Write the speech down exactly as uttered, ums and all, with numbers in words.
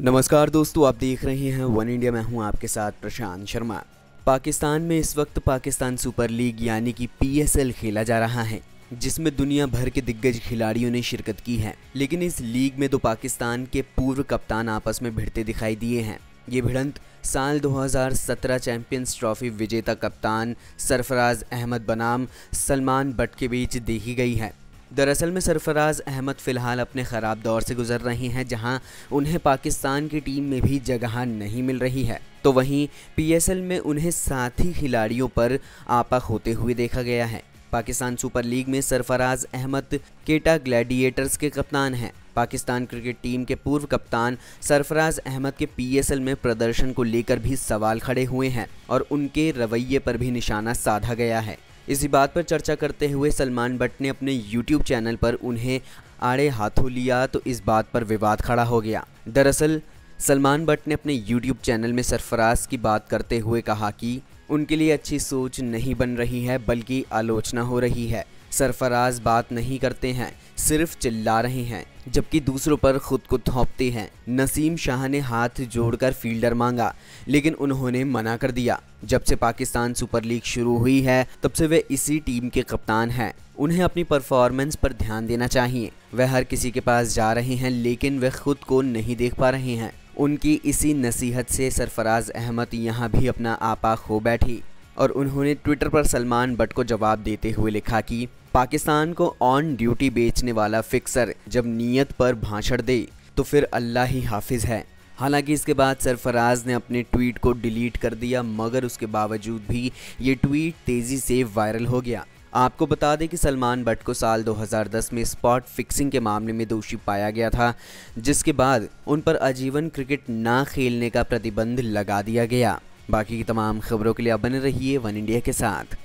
नमस्कार दोस्तों, आप देख रहे हैं वन इंडिया। मैं हूं आपके साथ प्रशांत शर्मा। पाकिस्तान में इस वक्त पाकिस्तान सुपर लीग यानी कि पी एस एल खेला जा रहा है, जिसमें दुनिया भर के दिग्गज खिलाड़ियों ने शिरकत की है। लेकिन इस लीग में दो पाकिस्तान के पूर्व कप्तान आपस में भिड़ते दिखाई दिए हैं। ये भिड़ंत साल दो हज़ार सत्रह चैंपियंस ट्रॉफी विजेता कप्तान सरफराज अहमद बनाम सलमान बट के बीच देखी गई है। दरअसल में सरफराज अहमद फ़िलहाल अपने ख़राब दौर से गुजर रहे हैं, जहां उन्हें पाकिस्तान की टीम में भी जगह नहीं मिल रही है। तो वहीं पी एस एल में उन्हें साथी खिलाड़ियों पर आपा होते हुए देखा गया है। पाकिस्तान सुपर लीग में सरफराज अहमद केटा ग्लैडिएटर्स के कप्तान हैं। पाकिस्तान क्रिकेट टीम के पूर्व कप्तान सरफराज अहमद के पी एस एल में प्रदर्शन को लेकर भी सवाल खड़े हुए हैं और उनके रवैये पर भी निशाना साधा गया है। इसी बात पर चर्चा करते हुए सलमान बट ने अपने यूट्यूब चैनल पर उन्हें आड़े हाथों लिया, तो इस बात पर विवाद खड़ा हो गया। दरअसल सलमान बट ने अपने यूट्यूब चैनल में सरफराज की बात करते हुए कहा कि उनके लिए अच्छी सोच नहीं बन रही है, बल्कि आलोचना हो रही है। सरफराज बात नहीं करते हैं, सिर्फ चिल्ला रहे हैं, जबकि दूसरों पर खुद को थोपते हैं। नसीम शाह ने हाथ जोड़कर फील्डर मांगा, लेकिन उन्होंने मना कर दिया। जब से पाकिस्तान सुपर लीग शुरू हुई है, तब से वे इसी टीम के कप्तान हैं। उन्हें अपनी परफॉर्मेंस पर ध्यान देना चाहिए। वह हर किसी के पास जा रहे हैं, लेकिन वे खुद को नहीं देख पा रहे हैं। उनकी इसी नसीहत से सरफराज अहमद यहाँ भी अपना आपा खो बैठी और उन्होंने ट्विटर पर सलमान बट को जवाब देते हुए लिखा कि पाकिस्तान को ऑन ड्यूटी बेचने वाला फिक्सर जब नीयत पर भाषण दे तो फिर अल्लाह ही हाफिज़ है। हालांकि इसके बाद सरफराज ने अपने ट्वीट को डिलीट कर दिया, मगर उसके बावजूद भी ये ट्वीट तेज़ी से वायरल हो गया। आपको बता दें कि सलमान बट को साल दो हज़ार दस में स्पॉट फिक्सिंग के मामले में दोषी पाया गया था, जिसके बाद उन पर आजीवन क्रिकेट ना खेलने का प्रतिबंध लगा दिया गया। बाकी की तमाम खबरों के लिए आप बने रहिए वन इंडिया के साथ।